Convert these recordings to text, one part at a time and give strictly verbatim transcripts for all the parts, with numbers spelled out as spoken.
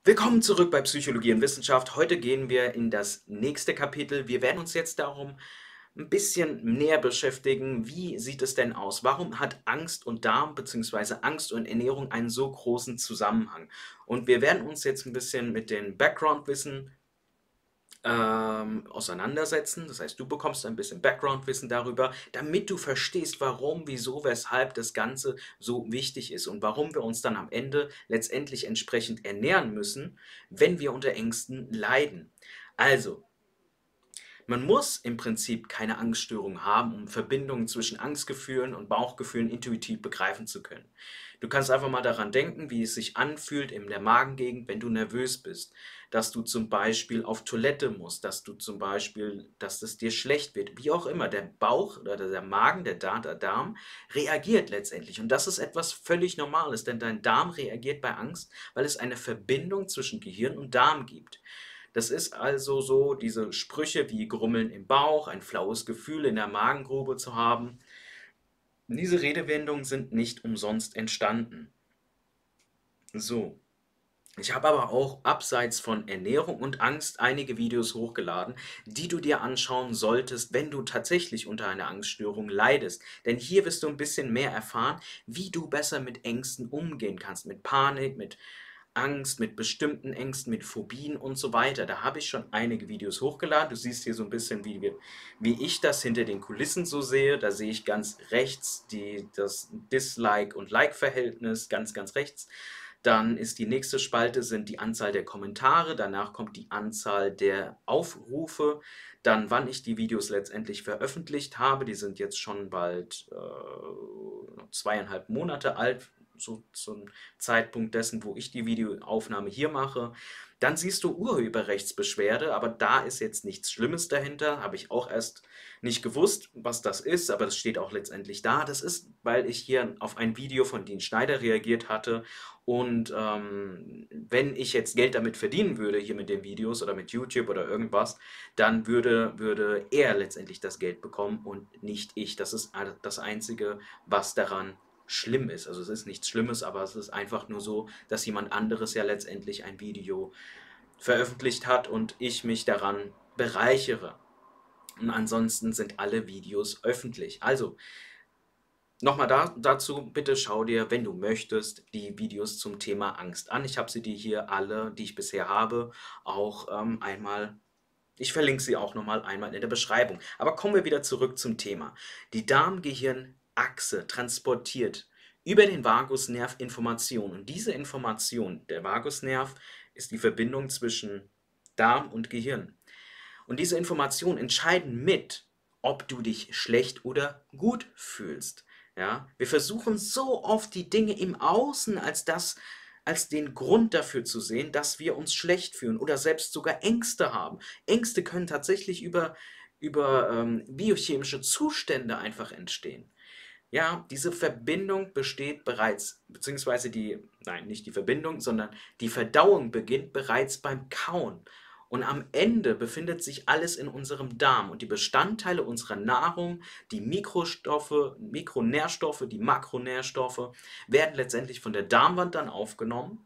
Willkommen zurück bei Psychologie und Wissenschaft. Heute gehen wir in das nächste Kapitel. Wir werden uns jetzt darum ein bisschen näher beschäftigen. Wie sieht es denn aus? Warum hat Angst und Darm bzw. Angst und Ernährung einen so großen Zusammenhang? Und wir werden uns jetzt ein bisschen mit dem Background-Wissen ähm, auseinandersetzen. Das heißt, du bekommst ein bisschen Background-Wissen darüber, damit du verstehst, warum, wieso, weshalb das Ganze so wichtig ist und warum wir uns dann am Ende letztendlich entsprechend ernähren müssen, wenn wir unter Ängsten leiden. Also, man muss im Prinzip keine Angststörung haben, um Verbindungen zwischen Angstgefühlen und Bauchgefühlen intuitiv begreifen zu können. Du kannst einfach mal daran denken, wie es sich anfühlt in der Magengegend, wenn du nervös bist, dass du zum Beispiel auf Toilette musst, dass du zum Beispiel, dass es dir schlecht wird, wie auch immer. Der Bauch oder der Magen, der Darm, der Darm reagiert letztendlich. Und das ist etwas völlig Normales, denn dein Darm reagiert bei Angst, weil es eine Verbindung zwischen Gehirn und Darm gibt. Das ist also so, diese Sprüche wie Grummeln im Bauch, ein flaues Gefühl in der Magengrube zu haben. Diese Redewendungen sind nicht umsonst entstanden. So, ich habe aber auch abseits von Ernährung und Angst einige Videos hochgeladen, die du dir anschauen solltest, wenn du tatsächlich unter einer Angststörung leidest. Denn hier wirst du ein bisschen mehr erfahren, wie du besser mit Ängsten umgehen kannst, mit Panik, mit Angst, mit bestimmten Ängsten, mit Phobien und so weiter. Da habe ich schon einige Videos hochgeladen. Du siehst hier so ein bisschen, wie, wir, wie ich das hinter den Kulissen so sehe. Da sehe ich ganz rechts die, das Dislike- und Like-Verhältnis, ganz, ganz rechts. Dann ist die nächste Spalte sind die Anzahl der Kommentare, danach kommt die Anzahl der Aufrufe, dann wann ich die Videos letztendlich veröffentlicht habe, die sind jetzt schon bald äh, zweieinhalb Monate alt, so zum Zeitpunkt dessen, wo ich die Videoaufnahme hier mache. Dann siehst du Urheberrechtsbeschwerde, aber da ist jetzt nichts Schlimmes dahinter, habe ich auch erst nicht gewusst, was das ist, aber das steht auch letztendlich da. Das ist, weil ich hier auf ein Video von Dean Schneider reagiert hatte und ähm, wenn ich jetzt Geld damit verdienen würde, hier mit den Videos oder mit YouTube oder irgendwas, dann würde, würde er letztendlich das Geld bekommen und nicht ich. Das ist das Einzige, was daran schlimm ist. Also es ist nichts Schlimmes, aber es ist einfach nur so, dass jemand anderes ja letztendlich ein Video veröffentlicht hat und ich mich daran bereichere. Und ansonsten sind alle Videos öffentlich. Also, nochmal da, dazu, bitte schau dir, wenn du möchtest, die Videos zum Thema Angst an. Ich habe sie dir hier alle, die ich bisher habe, auch ähm, einmal, ich verlinke sie auch nochmal einmal in der Beschreibung. Aber kommen wir wieder zurück zum Thema. Die Darm-Gehirn-Achse transportiert über den Vagusnerv Informationen. Und diese Information, der Vagusnerv, ist die Verbindung zwischen Darm und Gehirn. Und diese Informationen entscheiden mit, ob du dich schlecht oder gut fühlst. Ja? Wir versuchen so oft die Dinge im Außen als das, als den Grund dafür zu sehen, dass wir uns schlecht fühlen oder selbst sogar Ängste haben. Ängste können tatsächlich über, über ähm, biochemische Zustände einfach entstehen. Ja, diese Verbindung besteht bereits, beziehungsweise die, nein, nicht die Verbindung, sondern die Verdauung beginnt bereits beim Kauen. Und am Ende befindet sich alles in unserem Darm und die Bestandteile unserer Nahrung, die Mikrostoffe, Mikronährstoffe, die Makronährstoffe, werden letztendlich von der Darmwand dann aufgenommen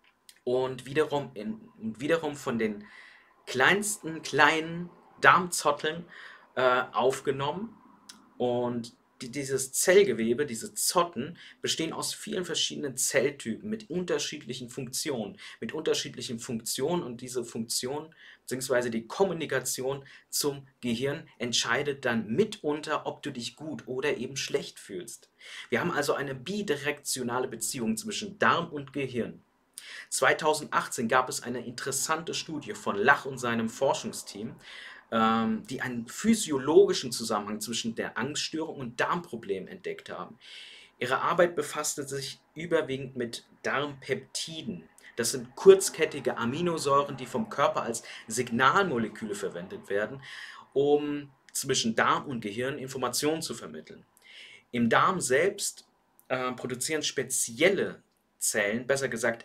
und wiederum, in, wiederum von den kleinsten kleinen Darmzotteln äh, aufgenommen und die, dieses Zellgewebe, diese Zotten, bestehen aus vielen verschiedenen Zelltypen mit unterschiedlichen Funktionen, mit unterschiedlichen Funktionen und diese Funktion bzw. die Kommunikation zum Gehirn entscheidet dann mitunter, ob du dich gut oder eben schlecht fühlst. Wir haben also eine bidirektionale Beziehung zwischen Darm und Gehirn. zweitausendachtzehn gab es eine interessante Studie von Lach und seinem Forschungsteam, ähm, die einen physiologischen Zusammenhang zwischen der Angststörung und Darmproblemen entdeckt haben. Ihre Arbeit befasste sich überwiegend mit Darmpeptiden. Das sind kurzkettige Aminosäuren, die vom Körper als Signalmoleküle verwendet werden, um zwischen Darm und Gehirn Informationen zu vermitteln. Im Darm selbst äh, produzieren spezielle Zellen, besser gesagt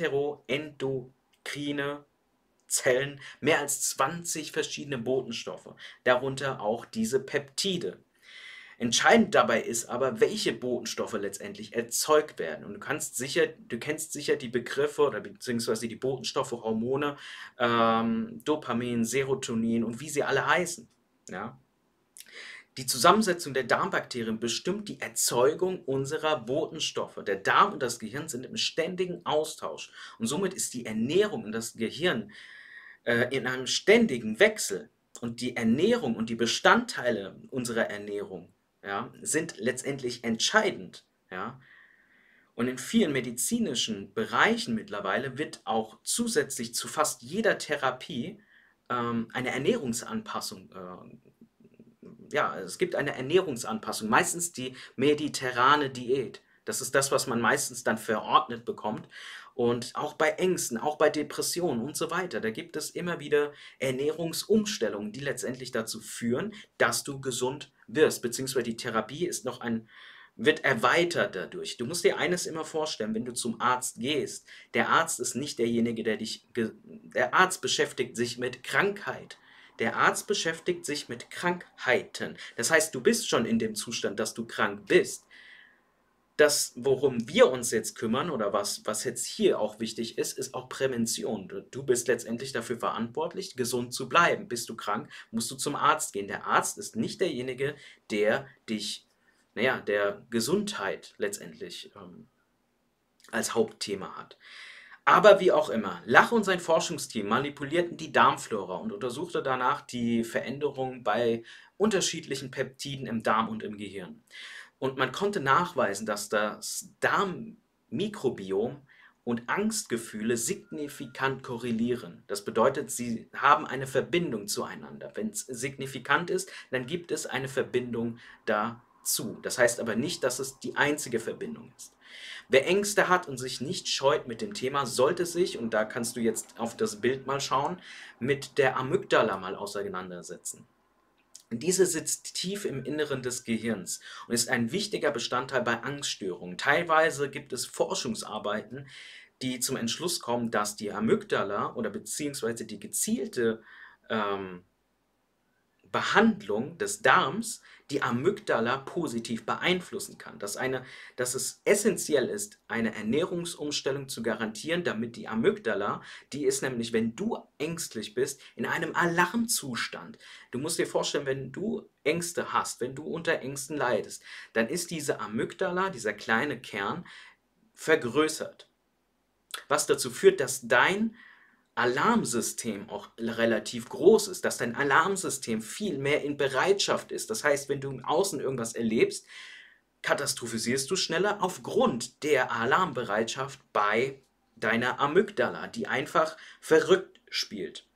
enteroendokrine Zellen, mehr als zwanzig verschiedene Botenstoffe, darunter auch diese Peptide. Entscheidend dabei ist aber, welche Botenstoffe letztendlich erzeugt werden. Und du kannst sicher, du kennst sicher die Begriffe oder beziehungsweise die Botenstoffe, Hormone, ähm, Dopamin, Serotonin und wie sie alle heißen. Ja? Die Zusammensetzung der Darmbakterien bestimmt die Erzeugung unserer Botenstoffe. Der Darm und das Gehirn sind im ständigen Austausch und somit ist die Ernährung und das Gehirn äh, in einem ständigen Wechsel. Und die Ernährung und die Bestandteile unserer Ernährung, ja, sind letztendlich entscheidend. Ja. Und in vielen medizinischen Bereichen mittlerweile wird auch zusätzlich zu fast jeder Therapie ähm, eine Ernährungsanpassung äh, ja, es gibt eine Ernährungsanpassung, meistens die mediterrane Diät. Das ist das, was man meistens dann verordnet bekommt. Und auch bei Ängsten, auch bei Depressionen und so weiter, da gibt es immer wieder Ernährungsumstellungen, die letztendlich dazu führen, dass du gesund wirst. Beziehungsweise die Therapie ist noch ein, wird erweitert dadurch. Du musst dir eines immer vorstellen, wenn du zum Arzt gehst. Der Arzt ist nicht derjenige, der dich, der Arzt beschäftigt sich mit Krankheit. Der Arzt beschäftigt sich mit Krankheiten. Das heißt, du bist schon in dem Zustand, dass du krank bist. Das, worum wir uns jetzt kümmern oder was, was jetzt hier auch wichtig ist, ist auch Prävention. Du, du bist letztendlich dafür verantwortlich, gesund zu bleiben. Bist du krank, musst du zum Arzt gehen. Der Arzt ist nicht derjenige, der dich, naja, der Gesundheit letztendlich ähm, als Hauptthema hat. Aber wie auch immer, Lach und sein Forschungsteam manipulierten die Darmflora und untersuchte danach die Veränderungen bei unterschiedlichen Peptiden im Darm und im Gehirn. Und man konnte nachweisen, dass das Darmmikrobiom und Angstgefühle signifikant korrelieren. Das bedeutet, sie haben eine Verbindung zueinander. Wenn es signifikant ist, dann gibt es eine Verbindung dazu. Das heißt aber nicht, dass es die einzige Verbindung ist. Wer Ängste hat und sich nicht scheut mit dem Thema, sollte sich, und da kannst du jetzt auf das Bild mal schauen, mit der Amygdala mal auseinandersetzen. Diese sitzt tief im Inneren des Gehirns und ist ein wichtiger Bestandteil bei Angststörungen. Teilweise gibt es Forschungsarbeiten, die zum Entschluss kommen, dass die Amygdala oder beziehungsweise die gezielte ähm, Behandlung des Darms die Amygdala positiv beeinflussen kann. Dass, eine, dass es essentiell ist, eine Ernährungsumstellung zu garantieren, damit die Amygdala, die ist nämlich, wenn du ängstlich bist, in einem Alarmzustand. Du musst dir vorstellen, wenn du Ängste hast, wenn du unter Ängsten leidest, dann ist diese Amygdala, dieser kleine Kern, vergrößert. Was dazu führt, dass dein Alarmsystem auch relativ groß ist, dass dein Alarmsystem viel mehr in Bereitschaft ist. Das heißt, wenn du im Außen irgendwas erlebst, katastrophisierst du schneller aufgrund der Alarmbereitschaft bei deiner Amygdala, die einfach verrückt spielt.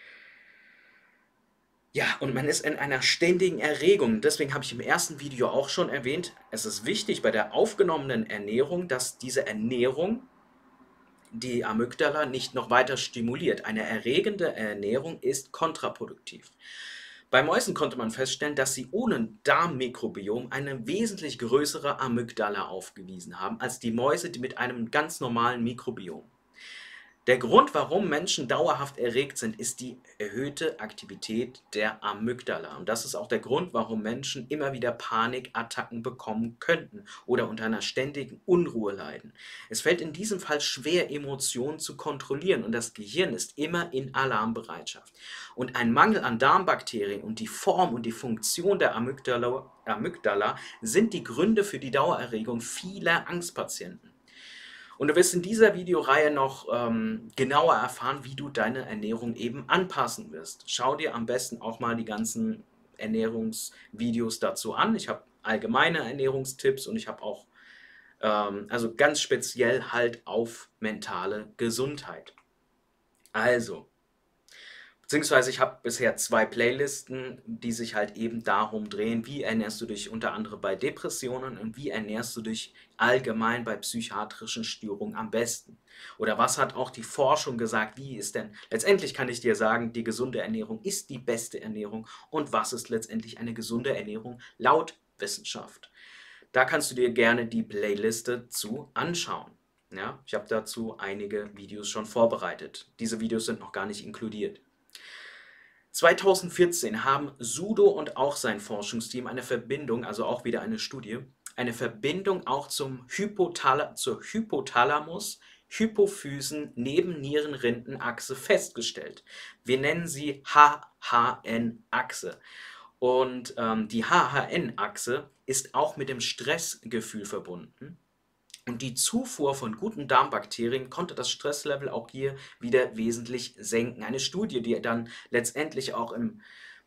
Ja, und man ist in einer ständigen Erregung. Deswegen habe ich im ersten Video auch schon erwähnt, es ist wichtig bei der aufgenommenen Ernährung, dass diese Ernährung die Amygdala nicht noch weiter stimuliert. Eine erregende Ernährung ist kontraproduktiv. Bei Mäusen konnte man feststellen, dass sie ohne Darmmikrobiom eine wesentlich größere Amygdala aufgewiesen haben als die Mäuse die mit einem ganz normalen Mikrobiom. Der Grund, warum Menschen dauerhaft erregt sind, ist die erhöhte Aktivität der Amygdala. Und das ist auch der Grund, warum Menschen immer wieder Panikattacken bekommen könnten oder unter einer ständigen Unruhe leiden. Es fällt in diesem Fall schwer, Emotionen zu kontrollieren und das Gehirn ist immer in Alarmbereitschaft. Und ein Mangel an Darmbakterien und die Form und die Funktion der Amygdala, Amygdala sind die Gründe für die Dauererregung vieler Angstpatienten. Und du wirst in dieser Videoreihe noch ähm, genauer erfahren, wie du deine Ernährung eben anpassen wirst. Schau dir am besten auch mal die ganzen Ernährungsvideos dazu an. Ich habe allgemeine Ernährungstipps und ich habe auch, ähm, also ganz speziell halt auf mentale Gesundheit. Also, beziehungsweise ich habe bisher zwei Playlisten, die sich halt eben darum drehen, wie ernährst du dich unter anderem bei Depressionen und wie ernährst du dich allgemein bei psychiatrischen Störungen am besten. Oder was hat auch die Forschung gesagt, wie ist denn, letztendlich kann ich dir sagen, die gesunde Ernährung ist die beste Ernährung und was ist letztendlich eine gesunde Ernährung laut Wissenschaft. Da kannst du dir gerne die Playliste zu anschauen. Ja, ich habe dazu einige Videos schon vorbereitet. Diese Videos sind noch gar nicht inkludiert. zweitausendvierzehn haben Sudo und auch sein Forschungsteam eine Verbindung, also auch wieder eine Studie, eine Verbindung auch zum Hypothala zur Hypothalamus, Hypophysen Nebennierenrindenachse festgestellt. Wir nennen sie H H N-Achse. Und ähm, die H H N-Achse ist auch mit dem Stressgefühl verbunden. Und die Zufuhr von guten Darmbakterien konnte das Stresslevel auch hier wieder wesentlich senken. Eine Studie, die dann letztendlich auch im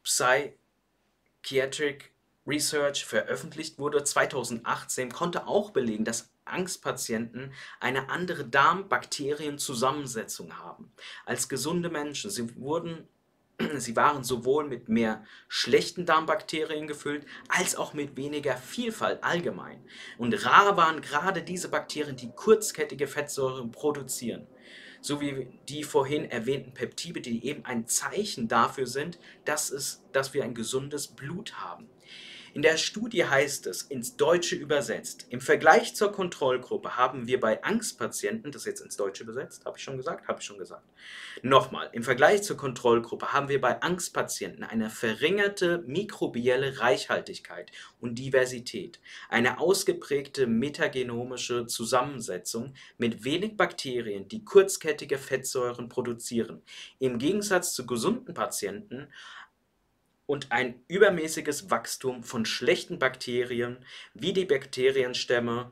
Psychiatric Research veröffentlicht wurde, zweitausendachtzehn, konnte auch belegen, dass Angstpatienten eine andere Darmbakterienzusammensetzung haben als gesunde Menschen. Sie wurden Sie waren sowohl mit mehr schlechten Darmbakterien gefüllt, als auch mit weniger Vielfalt allgemein. Und rar waren gerade diese Bakterien, die kurzkettige Fettsäuren produzieren, sowie die vorhin erwähnten Peptide, die eben ein Zeichen dafür sind, dass, es, dass wir ein gesundes Blut haben. In der Studie heißt es, ins Deutsche übersetzt: Im Vergleich zur Kontrollgruppe haben wir bei Angstpatienten, das ist jetzt ins Deutsche übersetzt, habe ich schon gesagt? Habe ich schon gesagt. Nochmal, im Vergleich zur Kontrollgruppe haben wir bei Angstpatienten eine verringerte mikrobielle Reichhaltigkeit und Diversität, eine ausgeprägte metagenomische Zusammensetzung mit wenig Bakterien, die kurzkettige Fettsäuren produzieren. Im Gegensatz zu gesunden Patienten und ein übermäßiges Wachstum von schlechten Bakterien wie die Bakterienstämme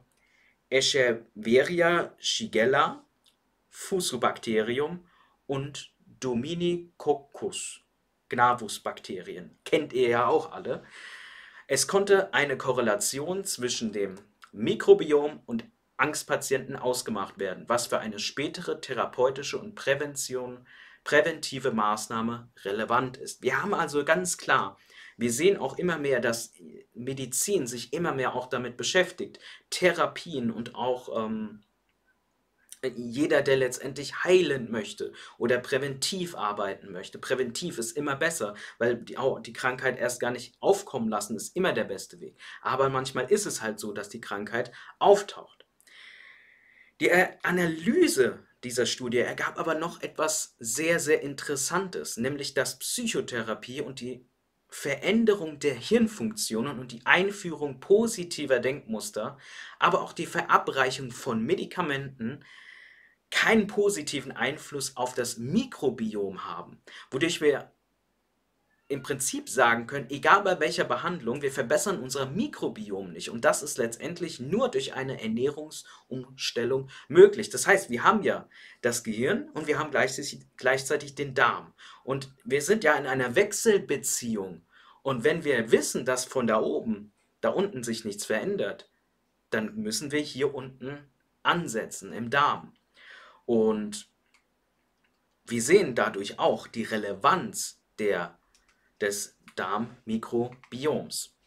Echeveria shigella, Fusobacterium und Dominicoccus gnathus Bakterien. Kennt ihr ja auch alle. Es konnte eine Korrelation zwischen dem Mikrobiom und Angstpatienten ausgemacht werden, was für eine spätere therapeutische und Prävention präventive Maßnahme relevant ist. Wir haben also ganz klar, wir sehen auch immer mehr, dass Medizin sich immer mehr auch damit beschäftigt, Therapien und auch ähm, jeder, der letztendlich heilen möchte oder präventiv arbeiten möchte. Präventiv ist immer besser, weil die, die Krankheit erst gar nicht aufkommen lassen, ist immer der beste Weg. Aber manchmal ist es halt so, dass die Krankheit auftaucht. Die Analyse dieser Studie ergab aber noch etwas sehr, sehr Interessantes, nämlich dass Psychotherapie und die Veränderung der Hirnfunktionen und die Einführung positiver Denkmuster, aber auch die Verabreichung von Medikamenten keinen positiven Einfluss auf das Mikrobiom haben, wodurch wir im Prinzip sagen können, egal bei welcher Behandlung, wir verbessern unser Mikrobiom nicht. Und das ist letztendlich nur durch eine Ernährungsumstellung möglich. Das heißt, wir haben ja das Gehirn und wir haben gleichzeitig, gleichzeitig den Darm. Und wir sind ja in einer Wechselbeziehung. Und wenn wir wissen, dass von da oben, da unten sich nichts verändert, dann müssen wir hier unten ansetzen, im Darm. Und wir sehen dadurch auch die Relevanz der des Darmmikrobioms.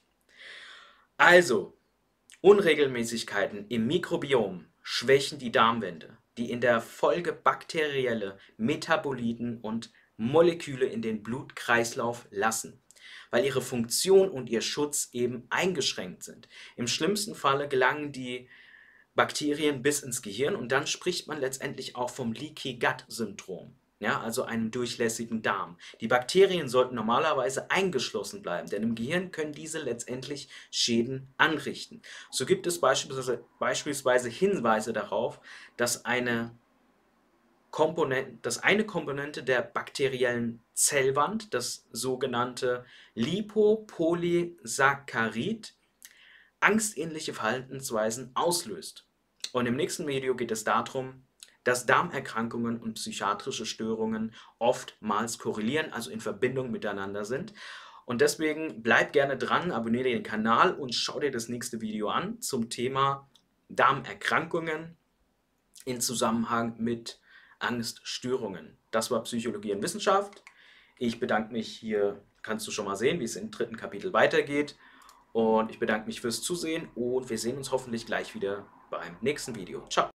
Also, Unregelmäßigkeiten im Mikrobiom schwächen die Darmwände, die in der Folge bakterielle Metaboliten und Moleküle in den Blutkreislauf lassen, weil ihre Funktion und ihr Schutz eben eingeschränkt sind. Im schlimmsten Falle gelangen die Bakterien bis ins Gehirn und dann spricht man letztendlich auch vom Leaky Gut Syndrom. Ja, also einem durchlässigen Darm. Die Bakterien sollten normalerweise eingeschlossen bleiben, denn im Gehirn können diese letztendlich Schäden anrichten. So gibt es beispielsweise, beispielsweise Hinweise darauf, dass eine, Komponente, dass eine Komponente der bakteriellen Zellwand, das sogenannte Lipopolysaccharid, angstähnliche Verhaltensweisen auslöst. Und im nächsten Video geht es darum, dass Darmerkrankungen und psychiatrische Störungen oftmals korrelieren, also in Verbindung miteinander sind. Und deswegen bleib gerne dran, abonniere den Kanal und schau dir das nächste Video an zum Thema Darmerkrankungen in Zusammenhang mit Angststörungen. Das war Psychologie und Wissenschaft. Ich bedanke mich, hier kannst du schon mal sehen, wie es im dritten Kapitel weitergeht. Und ich bedanke mich fürs Zusehen und wir sehen uns hoffentlich gleich wieder beim nächsten Video. Ciao!